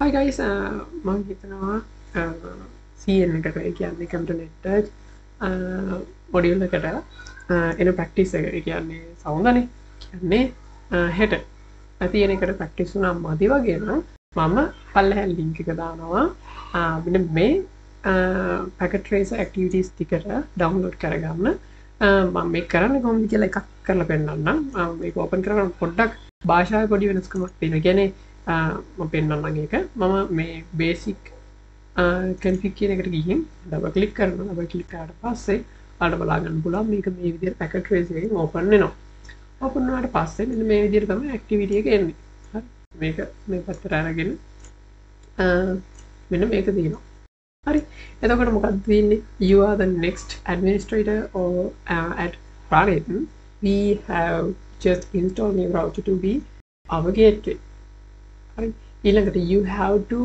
Hi guys, මම හිතනවා CN එකට ඒ කියන්නේ කම්පියුටර් නෙට්වර්ක් මොඩියුල් එකට එන ප්‍රැක්ටිස් එක කියන්නේ සවුන්දනේ කියන්නේ හෙට තියෙන එකට ප්‍රැක්ටිස් වුණා මදි වගේ නම් මම පල්ලෙහා ලින්ක් එක දානවා මෙන්න මේ පැකට් ට්‍රේසර් ඇක්ටිවිටීස් ටිකට ඩවුන්ලෝඩ් කරගන්න මම මේක කරන්නේ කොහොමද කියලා එකක් කරලා පෙන්නන්නම් මේක ඕපන් කරගන්න පොඩ්ඩක් භාෂාවේ පොඩි වෙනස්කමක් තියෙනවා. කියන්නේ මම පෙන්නන්නම් ඒක මම මේ බේසික් කන්ෆිග් කියන එකට ගිහින් ඩබල් ක්ලික් කරනවා. ඩබල් ක්ලික් කරාට පස්සේ ඔයාලට බලා ගන්න පුළුවන් මේක මේ විදිහට පැකට් ට්‍රේසර් එකෙන් ඕපන් වෙනවා. ඕපන් වුණාට පස්සේ මෙන්න මේ විදිහට තමයි ඇක්ටිවිටි එක එන්නේ. හරි මේක මේ පැත්තට අරගෙන මෙන්න මේක තියෙනවා. හරි එතකොට මොකක්ද තියෙන්නේ? You are the next administrator or at FLIX. We have just installed new router to be our gateway. Right? You have to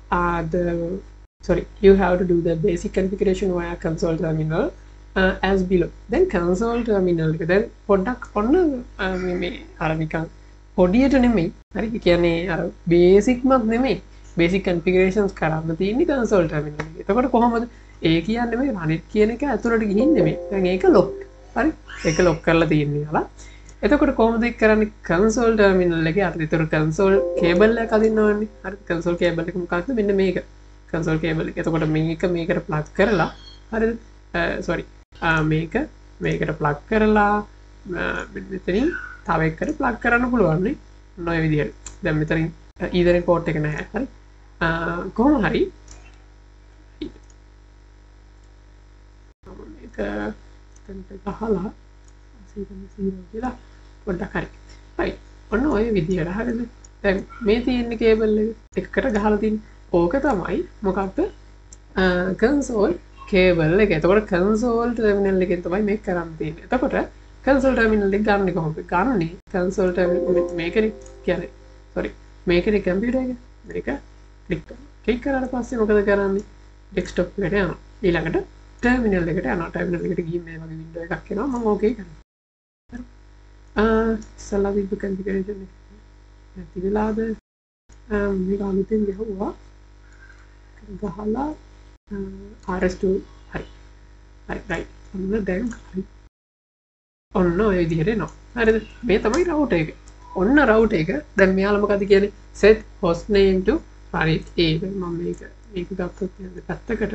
you have to do the basic configuration via console terminal as below. Then console terminal then පොඩ්ඩක් ඔන්න මේ අර නිකන් පොඩියට නෙමෙයි. හරි කියන්නේ අර බේසික්මත් නෙමෙයි. බේසික් configurations කරන්න තියෙන්නේ console terminal එකේ. එතකොට කොහොමද? ඒ කියන්නේ මේ runit කියන එක ඇතුළට ගිහින් නෙමෙයි. දැන් ඒක lock. හරි? ඒක lock කරලා තියෙන්නේ යාලා. එතකොට කොහොමද ඒක කරන්නේ? console terminal එකේ අර විතර console cable එකක් අදින්නවන්නේ. හරි console cable එක මොකක්ද? මෙන්න මේක. console cable එක. එතකොට මේක මේකට plug කරලා හරිද? මේක මේකට plug කරලා මෙතනින් තව එකකට plug කරන්න පුළුවන් නේ. ඔය විදිහට. දැන් මෙතනින් ඊදරෙන් port එක නැහැ. හරි? කොහොම හරි මේක ගහලා කියලා පොඩ්ඩක් හරි. right. ඔන්න ඔය විදිහට හරිද? දැන් මේ තියෙන කේබල් එක එකට ගහලා තියෙන ඕක තමයි මොකක්ද? console cable එක. එතකොට console terminal එකෙන් තමයි මේක කරන්න තියෙන්නේ. එතකොට console terminal එක ගන්න කොහොමද? ගන්නේ console terminal මේකනේ කියන්නේ. මේකනේ කම්පියුටර් එක. මේක ක්ලික් කරනවා. ක්ලික් කරාට පස්සේ මොකද කරන්නේ? ඩෙස්ක්ටොප් එකට යනවා. ඊළඟට ටර්මිනල් එකට යනවා. ටර්මිනල් එකට ගිහින් මේ වගේ වින්ඩෝ එකක් එනවා. මම ඕකේ කරනවා. ඉස්සල්ලා තිබ්බ කන්ෆිගරේෂන් එක නැති වෙලාද? මේක අලුතෙන් ගහුවා. ගහලා RS2 හරි. right. ඔන්න දැන් හරි. ඔන්න ඔය විදිහට එනවා. හරිද? මේ තමයි රවුටර් එක. ඔන්න රවුටර් එක. දැන් මෙයාලා මොකද කියන්නේ? set host name to FLIX. ඒක මම මේක ගත්තොත් යන්නේ පැත්තකට.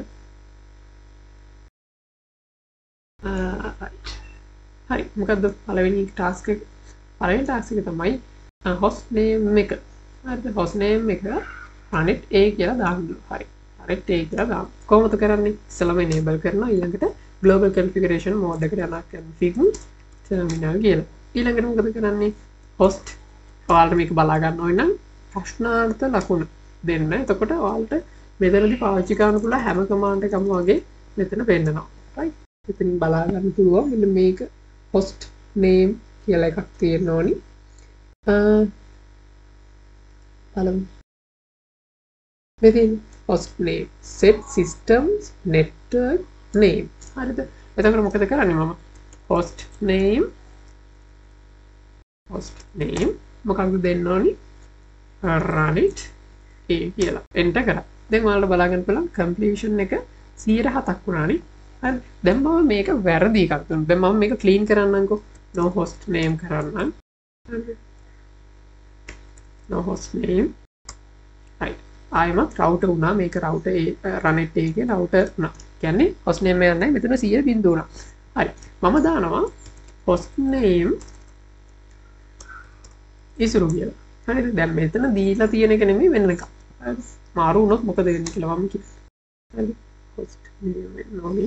right. හරි. මොකද්ද පළවෙනි ටාස්ක් එක? පළවෙනි ටාස්ක් එක තමයි host name එක. හරිද? host name එක FLIX A කියලා දාන්න. හරි. FLIX A කියලා දාන්න. කොහොමද කරන්නේ? ඉස්සෙල්ලාම enable කරනවා. ඊළඟට global configuration mode එකට යනවා. config terminal කියලා. ඊළඟට මොකද කරන්නේ? host ඔයාලට මේක බලා ගන්න ඕන නම් ප්‍රශ්නාර්ථ ලකුණු දෙන්න. එතකොට ඔයාලට මෙතනදී පාවිච්චි කරන්න පුළුවන් හැම කමාන්ඩ් එකක්ම වගේ මෙතන පෙන්නනවා. right? මෙතනින් බලා ගන්න පුළුවන් මෙන්න මේක host name කියලා එකක් තියෙන්න ඕනි. බලමු. මෙතන host name set systems network name. හරිද? එතකොට මොකද කරන්නේ මම? host name මොකක්ද දෙන්න ඕනි? runit A කියලා enter කරා. දැන් ඔයාලට බලා ගන්න පුළුවන් completion එක 107ක් වුණානේ. හරි. දැන් මම මේක වැරදි එකක් දුන්නා. දැන් මම මේක clean කරන්නම්කෝ. no host name කරන්නම්. no host name. right. ආයෙමත් router වුණා. මේක router runit A එකේ router වුණා. කියන්නේ host name එකක් නැහැ. මෙතන 100 බිංදුව වුණා. හරි. මම දානවා host name ඉසුරු කියලා. හරිද? දැන් මෙතන දීලා තියෙන එක නෙමෙයි වෙන එකක්. හරිද? මාරු වුණොත් මොකද වෙන්නේ කියලා මම කියනවා. හරිද? host name නෝනි.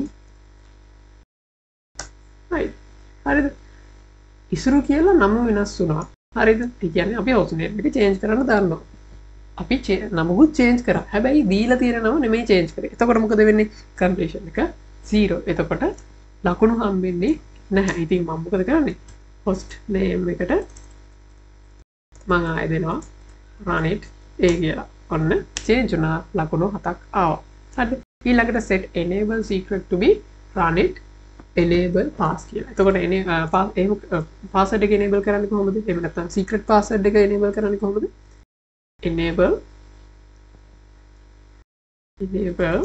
හරිද? ඉසුරු කියලා නම වෙනස් වුණා. හරිද? ඒ කියන්නේ අපි host name එක change කරන්න දානවා. අපි නමකුත් change කරා. හැබැයි දීලා තියෙන නම නෙමෙයි change කරේ. එතකොට මොකද වෙන්නේ? completion එක 0. එතකොට ලකුණු හම්බෙන්නේ නැහැ. ඉතින් මම මොකද කරන්නේ? host name එකට මම ආයෙ දෙනවා runit A කියලා. ඔන්න change වුණා ලකුණු 7ක් ආවා. හරිද? ඊළඟට set enable secret to be runit enable pass කියලා. එතකොට password එක enable කරන්නේ කොහොමද? එහෙම නැත්නම් secret password එක enable කරන්නේ කොහොමද? enable enable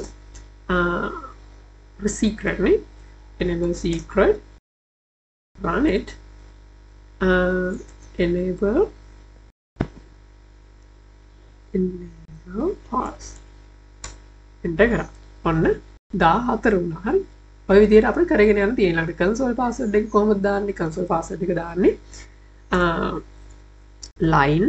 secret නේ enable secret run it enable pass enter කරා ඔන්න 14 වුණා හරි ඔය විදිහට අපිට කරගෙන යන්න තියෙනවා ඊළඟට console password එක කොහොමද දාන්නේ console password එක දාන්නේ line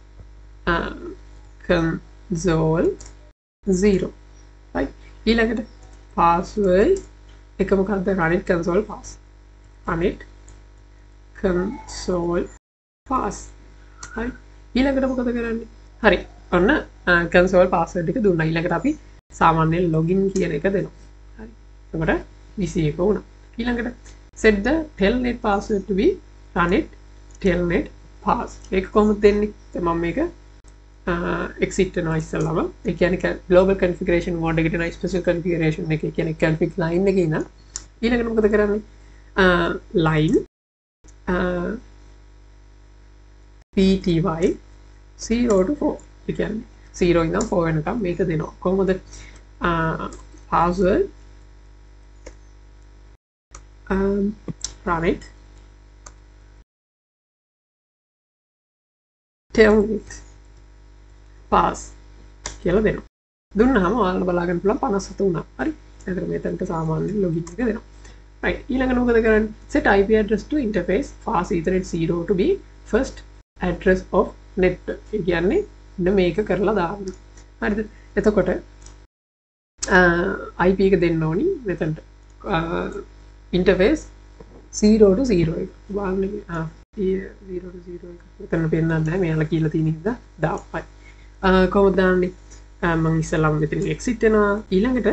console 0 right ඊළඟට password එක මොකක්ද run it console pass run it console pass හරි ඊළඟට මොකද කරන්නේ හරි ඔන්න console password එක දුන්නා ඊළඟට අපි සාමාන්‍යයෙන් login කියන එක දෙනවා හරි එතකොට 21 වුණා ඊළඟට set the telnet password to be run it telnet pass ඒක කොහොමද දෙන්නේ දැන් මම මේක exit කරනවා ඉස්සෙල්ලාම ඒ කියන්නේ global configuration mode එකට යන special configuration එක කියන්නේ config line එකේ ඉන්න ඊළඟට මොකද කරන්නේ line pty 0 to 4 ඒ කියන්නේ 0 ඉඳන් 4 වෙනකම් මේක දෙනවා කොහොමද password run it telnet pass කියලා දෙනවා දුන්නාම ඔයාලට බලා ගන්න පුළුවන් 57 වුණා හරි එතකොට මෙතනට සාමාන්‍ය login එක දෙනවා right ඊළඟට මොකද කරන්නේ set ip address to interface fast ethernet 0 to be first address of network ඒ කියන්නේ ඉන්න මේක කරලා දාන්න හරිද එතකොට ip එක දෙන්න ඕනි මෙතනට interface 0 to 0 එක බලන්න 0 to 0 එක මෙතන පෙන්නන්නේ නැහැ මෙයාලා කියලා තියෙන හින්දා දාපයි කොහොමද දාන්නේ මම ඉස්සෙල්ලාම මෙතන exit වෙනවා ඊළඟට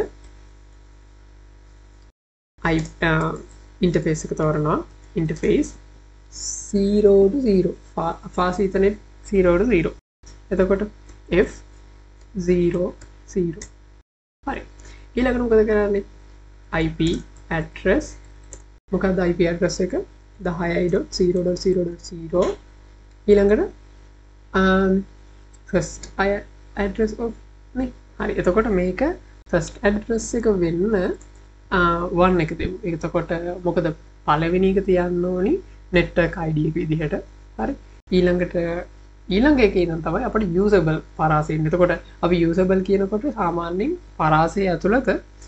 interface එක තෝරනවා interface 0 to 0 fast ethernet 0 to 0 එතකොට f 0 0 හරි ඊළඟට මොකද කරන්නේ ip address මොකක්ද ip address එක 10.0.0.0 ඊළඟට first address of නේ හරි එතකොට මේක first address එක වෙන්න 1 එක දෙමු එතකොට මොකද පළවෙනි එක තියන්න ඕනි network id එක විදිහට හරි ඊළඟට ඊළඟ එකේ නම් තමයි අපිට usable පරාසය එන්නේ එතකොට අපි usable කියනකොට සාමාන්‍යයෙන් පරාසය ඇතුළත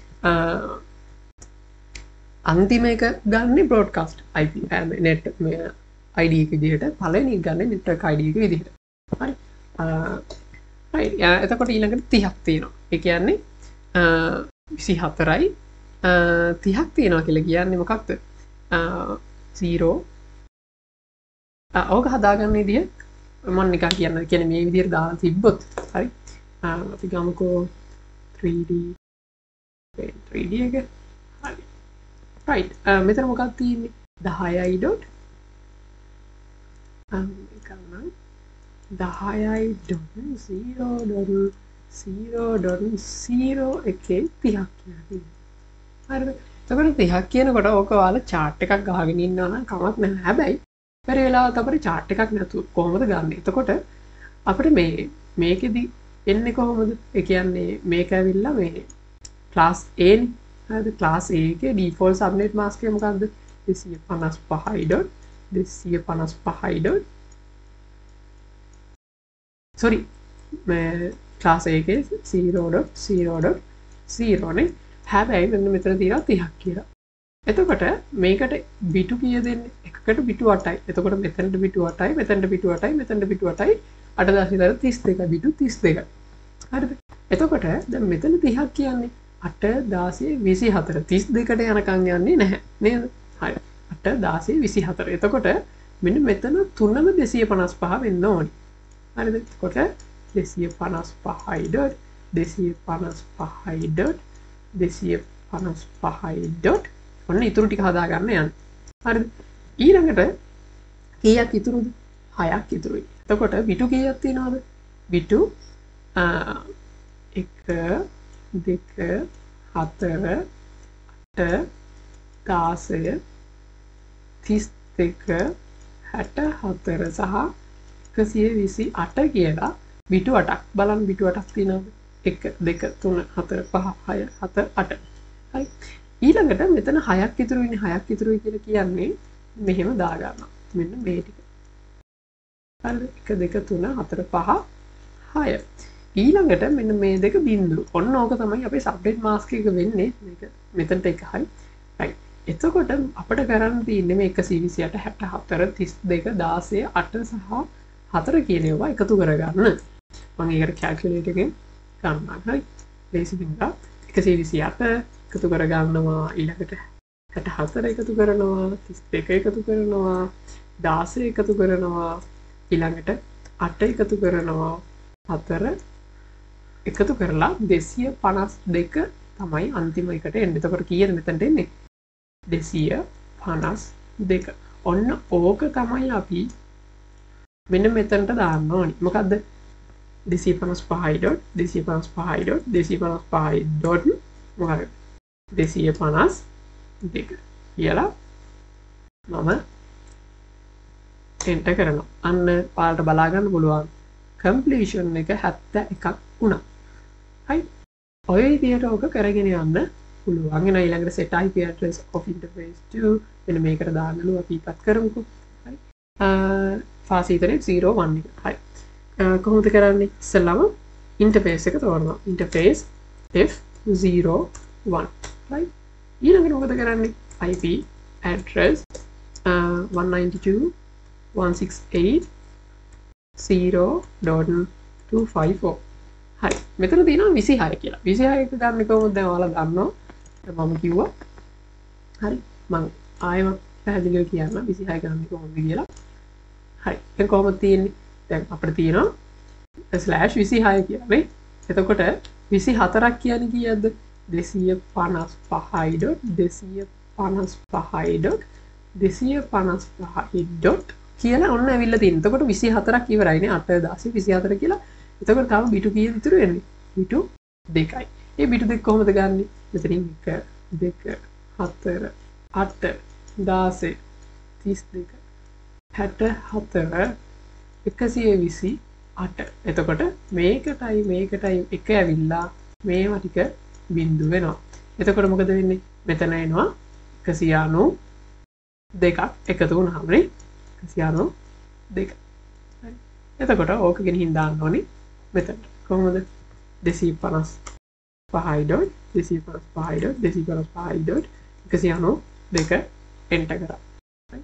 අන්තිම එක ගන්න broadcast ip net id එක විදිහට පළවෙනි එක ගන්න network id එක විදිහට හරි right එතකොට ඊළඟට 30ක් තියෙනවා ඒ කියන්නේ 24යි 30ක් තියෙනවා කියලා කියන්නේ මොකක්ද 0 ඕක හදාගන්න විදිය මම නිකන් කියන්නේ මේ විදිහට දාලා තිබ්බොත් හරි අපි ගමුකෝ 3D එක හරි right මෙතන මොකක්ද තියෙන්නේ 10i dot එකනම් 10i.0.0.0 එකේ 30ක් කියලා තියෙනවා හරිද එතකොට 30ක් කියනකොට ඕක ඔයාලා chart එකක් ගහගෙන ඉන්නවා නම් කමක් නැහැ හැබැයි පෙර වෙලාවට අපිට chart එකක් නැතුව කොහොමද ගන්නෙ එතකොට අපිට මේකෙදි එන්නේ කොහොමද ඒ කියන්නේ මේක ඇවිල්ලා මේ class A නේ හරිද class A එකේ default subnet mask එක මොකක්ද 255.255. sorry class A එකේ 0.0.0 නේ හැබැයි මෙන්න මෙතන තියෙනවා 30ක් කියලා එතකොට මේකට බිටු කිය දෙන්නේ එකකට බිටු 8යි. එතකොට මෙතනට බිටු 8යි, මෙතනට බිටු 8යි, මෙතනට බිටු 8යි. 8 32 බිටු 32. හරිද? එතකොට දැන් මෙතන 30ක් කියන්නේ 8 16 24 32ට යනකම් යන්නේ නැහැ. නේද? හරි. 8 16 24. එතකොට මෙන්න මෙතන 3ම 255 වෙන්න ඕනි. හරිද? එතකොට 255යි dot 255යි dot 255යි dot ඔන්න ඉතුරු ටික හදා ගන්න යන්න. හරිද? ඊළඟට කීයක් ඉතුරුද? 6ක් ඉතුරුයි. එතකොට බිටු කීයක් තියෙනවද? බිටු 1 2 4 8 10 32 64 සහ 128 කියලා බිටු 8ක් බලන්න බිටු 8ක් තියෙනවද? 1 2 3 4 5 6 7 8 හරි ඊළඟට මෙතන 6ක් ඉතුරු වෙන්නේ 6ක් ඉතුරුයි කියලා කියන්නේ මෙහෙම දා ගන්නවා මෙන්න මේ ටික හරිද 1 2 3 4 5 6 ඊළඟට මෙන්න මේ දෙක බිඳුව ඔන්න ඕක තමයි අපේ සබ්නෙට් මාස්ක් එක වෙන්නේ මේක මෙතනට එක හරි රයිට් එතකොට අපිට කරන්න තියෙන්නේ මේ 128 64 32 16 8 සහ 4 කියන ඒවා එකතු කරගන්න මම ඒකට කැල්කියුලේටර් එකෙන් ගන්නවා හරි ලේසි බින්දා 128 එකතු කරගන්නවා ඊළඟට 64 එකතු කරනවා 32 එකතු කරනවා 16 එකතු කරනවා ඊළඟට 8 එකතු කරනවා 4 එකතු කරලා 252 තමයි අන්තිම එකට එන්නේ. එතකොට කීයද මෙතනට එන්නේ? 252. ඔන්න ඕක තමයි අපි මෙන්න මෙතනට දාන්න ඕනි. මොකද්ද? 255 dot 255 dot 255 dot මොකක්ද? 252 කියලා මම එන්ටර් කරනවා. අන්න ඔයාලට බලා ගන්න පුළුවන්. completion එක 71ක් වුණා. හරි. ඔය විදිහට ඔක කරගෙන යන්න පුළුවන්. එන ඊළඟට set IP address of interface 2 මෙන්න මේකට දාන්නලු අපි ඉපත් කරමුකෝ. හරි. ෆාසිටරේ 01 එක. හරි. කොහොමද කරන්නේ? ඉස්සෙල්ලාම interface එක තෝරනවා. interface F01. හරි. ඊළඟට මොකද කරන්නේ? IP address 192.168.0.254 හරි මෙතන තියෙනවා 26 කියලා 26 එක ගන්න කොහොමද දැන් ඔයාලා දන්නවා මම කිව්වා හරි මම ආයෙම පැහැදිලිව කියන්න 26 ගන්න කොහොමද කියලා හරි දැන් කොහොමද තියෙන්නේ දැන් අපිට තියෙනවා /26 කියලා නේ එතකොට 24ක් කියන්නේ කීයද 255.255.255 කියලා ඔන්න ඇවිල්ලා තියෙනවා. එතකොට 24ක් ඉවරයිනේ 8 16 24 කියලා. එතකොට තව බිටු කීයද ඉතුරු වෙන්නේ? බිටු 2යි. ඒ බිටු දෙක කොහොමද ගන්නෙ? මෙතනින් 1 2 4 8 16 32 64 128 එතකොට මේකටයි එක ඇවිල්ලා මේවා ටික බින්දු වෙනවා. එතකොට මොකද වෙන්නේ? මෙතන එනවා 192ක් එකතු වුණාම නේ 192. හරි. එතකොට ඕක ගෙනින් දාන්න ඕනේ මෙතන. කොහොමද? 255.255.255.192 එන්ටර් කරා. හරි.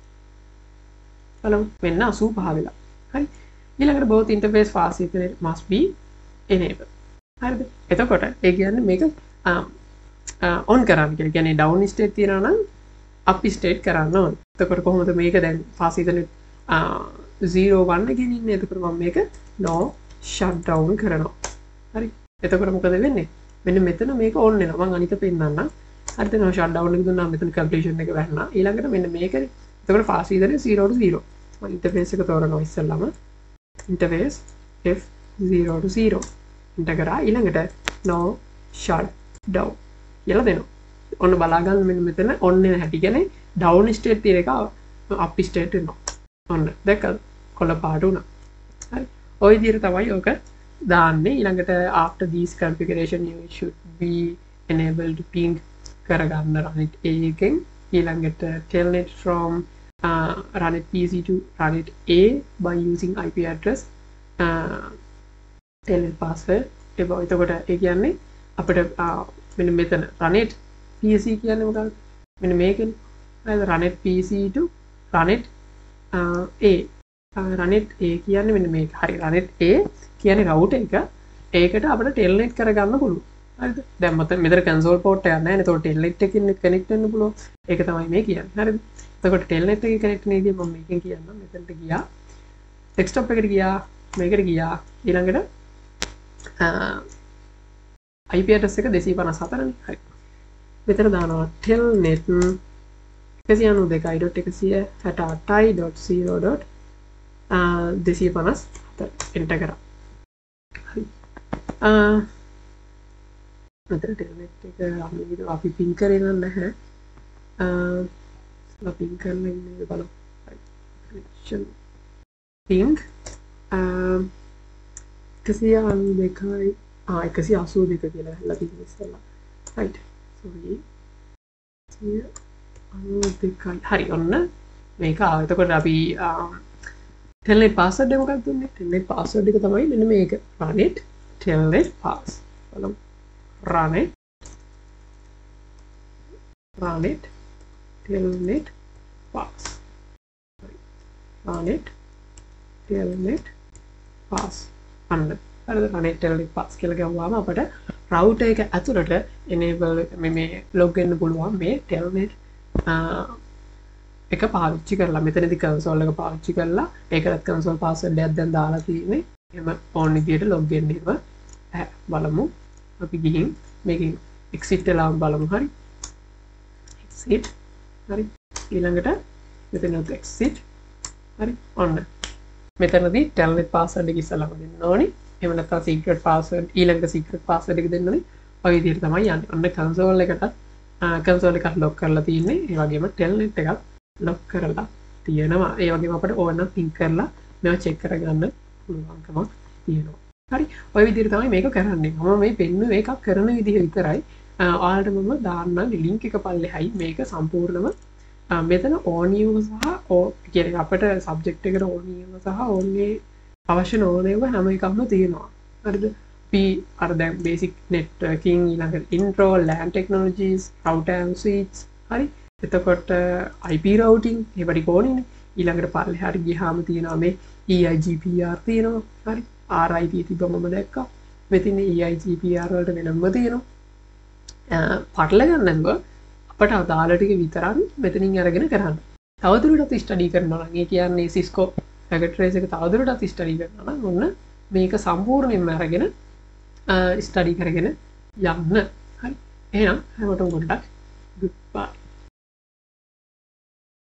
බලමු මෙන්න 85 වෙලා. හරි. ඊළඟට both interface facilitator must be enabled. හරිද? එතකොට ඒ කියන්නේ මේක on කරන්න කියලා. කියන්නේ down state තියනවා නම් up state කරන්න ඕනේ. එතකොට කොහොමද මේක දැන් facilitator 01 එකකින් ඉන්නේ. එතකොට මම මේක no shut down කරනවා. හරි. එතකොට මොකද වෙන්නේ? මෙන්න මෙතන මේක on වෙනවා. මම අනික පෙන්නන්නම්. හරිද? no shut down එක දුන්නාම මෙතන completion එක වැටෙනවා. ඊළඟට මෙන්න මේකනේ. එතකොට facilitator 0 to 0. මම interface එක තෝරනවා ඉස්සෙල්ලාම. interface F0 to 0 එන්ටර් කරා ඊළඟට no shut down කියලා දෙනවා. ඔන්න බලා ගන්න මෙන්න මෙතන on වෙන හැටි කියන්නේ down state තියෙන එක up state වෙනවා. ඔන්න දැක්කද? කොළ පාට උනා. හරි. ওই විදිහට තමයි ඔක දාන්නේ. ඊළඟට after this configuration you should be enabled to ping කරගන්න runit A එකෙන් ඊළඟට telnet from runit PC to runit A by using IP address telnet password එතකොට ඒ කියන්නේ අපිට මෙන්න මෙතන runit PC කියන්නේ මොකක්ද මෙන්න මේකනේ හරිද runit PC to runit A runit A කියන්නේ මෙන්න මේක හරි runit A කියන්නේ router එක ඒකට අපිට telnet කරගන්න පුළුවන් හරිද දැන් මෙතන console port එකක් නැහැ නේද ඒතකොට telnet එකකින් connect වෙන්න පුළුවන් ඒක තමයි මේ කියන්නේ හරිද එතකොට telnet එකේ connect වෙන ඉතින් මම මේකෙන් කියන්නම් මෙතනට ගියා desktop එකට ගියා මේකට ගියා ඊළඟට IP address එක 254 නේ හරි මෙතන දානවා telnet 192.168.0.254 එන්ටර් කරා හරි මෙතන telnet එක අපි ping කරේ නැහැ ping කරලා ඉන්නේ බලමු connection ping 192 182 කියලා හැල්ලා තියෙන ඉස්සෙල්ලා right sorry 92යි හරි ඔන්න මේක එතකොට අපි telnet password එක මොකක්ද දුන්නේ telnet password එක තමයි මෙන්න මේක run it telnet pass බලමු run it telnet pass run it telnet pass අන්න හරිද run it telnet pass කියලා ගියාම අපිට router එක ඇතුළට enable මේ log වෙන්න පුළුවන් මේ telnet එක පාවිච්චි කරලා මෙතනදී console එක පාවිච්චි කරලා ඒකත් console password එකක් දැන් දාලා තියෙන්නේ එහෙම ඕන විදියට log වෙන්න ඉව බලමු අපි ගිහින් මේකෙන් exit වෙලා බලමු හරි exit හරි ඊළඟට මෙතනත් exit හරි ඔන්න මෙතනදී telnet password එක ඉස්සලාම දෙන්න ඕනේ එහෙම නැත්නම් secret password ඊළඟ secret password එක දෙන්න ඕනේ ඔය විදිහට තමයි යන්නේ ඔන්න console එකකට console එකක් lock කරලා තියෙන්නේ ඒ වගේම telnet එකක් lock කරලා තියෙනවා ඒ වගේම අපිට ඕන නම් ping කරලා මේවා check කරගන්න පුළුවන්කමක් තියෙනවා හරි ඔය විදිහට තමයි මේක කරන්නේ මම මේ පෙන්නුවේ එකක් කරන විදිහ විතරයි ඔයාලට මම දාන්නම් link එක පල්ලෙහායි මේක සම්පූර්ණම මෙතන ඕනියම සහ කියන්නේ අපිට subject එකට ඕනියම සහ ඕනේ අවශ්‍ය නොවනේව හැම එකක්ම තියෙනවා හරිද අපි අර දැන් basic networking ඊළඟට intro LAN technologies router and switch හරි එතකොට IP routing ඒවට ඕනිනේ ඊළඟට පල්ලෙහාට ගියාම තියෙනවා මේ EIGPR තියෙනවා හරි RIP තිබ්බම මම දැක්කා මෙතන EIGPR වලට වෙනම තියෙනවා පටල ගන්න නැතුව අපට අදාළ ටික විතරක් මෙතනින් අරගෙන කරන්න. තවදුරටත් ස්ටඩි කරනවා නම් ඒ කියන්නේ Cisco packet trace එක තවදුරටත් ස්ටඩි කරනවා නම් ඔන්න මේක සම්පූර්ණයෙන්ම අරගෙන ස්ටඩි කරගෙන යන්න. හරි. එහෙනම් හැමෝටම ගොඩක් goodbye.